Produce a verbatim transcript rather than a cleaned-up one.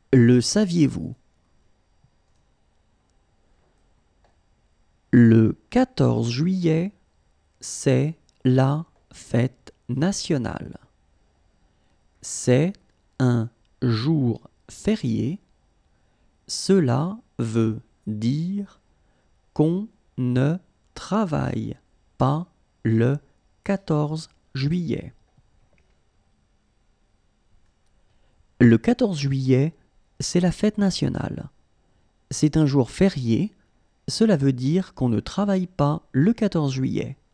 Le saviez-vous? Le quatorze juillet, c'est la fête nationale. C'est un jour férié. Cela veut dire qu'on ne travaille pas le quatorze juillet. Le quatorze juillet, c'est la fête nationale. C'est un jour férié. Cela veut dire qu'on ne travaille pas le quatorze juillet.